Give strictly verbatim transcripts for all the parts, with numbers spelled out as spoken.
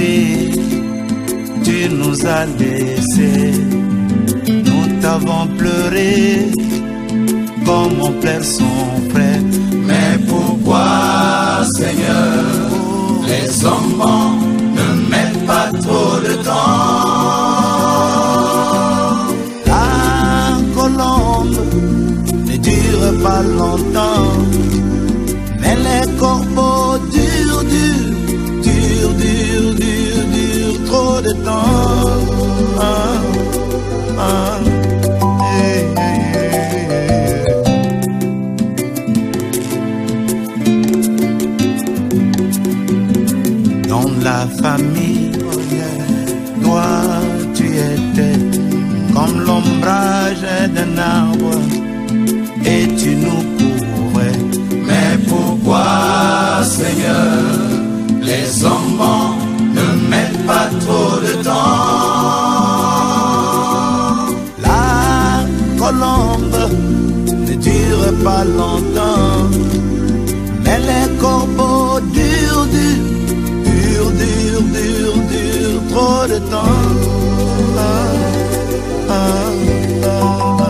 parti, tu nous as laissés. Nous t'avons pleuré comme on pleure son frère. Mais pourquoi, Seigneur, les hommes ne mettent pas trop de temps? La colombe ne dure pas longtemps, mais les corbeaux durent, durent, durent, durent, durent, durent trop de temps. Ah, ah, hey, hey, hey. Dans la famille, toi tu étais comme l'ombrage d'un arbre et tu nous couvrais. Mais pourquoi, Seigneur, les hommes ne mettent pas trop de temps? La colombe ne dure pas longtemps, mais les corbeaux durent, durent, durent, durent, durent trop de temps. Ah, ah, ah,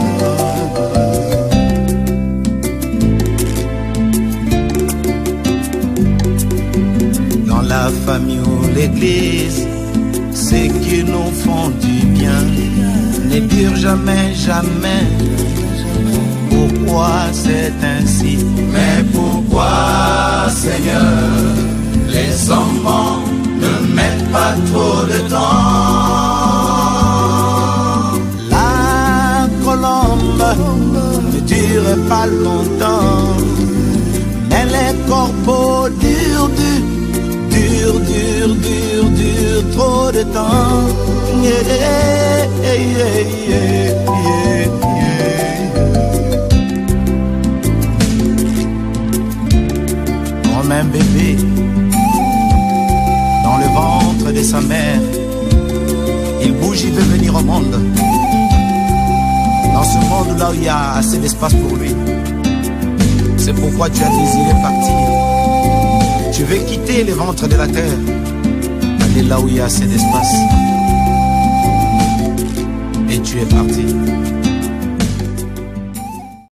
dans la famille ou l'église, ceux qui nous font du bien ne durent jamais, jamais. Pourquoi c'est ainsi? Mais pourquoi, Seigneur, les hommes ne mettent pas trop de temps? La colombe ne dure pas longtemps, mais les corbeaux durent, durent, durent, durent, durent trop de temps. Yeah, yeah, yeah, yeah, yeah. Comme un bébé dans le ventre de sa mère, il bouge, il veut venir au monde. Dans ce monde-là où il y a assez d'espace pour lui. C'est pourquoi tu as désiré partir. Tu veux quitter le ventre de la terre, aller là où il y a assez d'espace. Et tu es parti.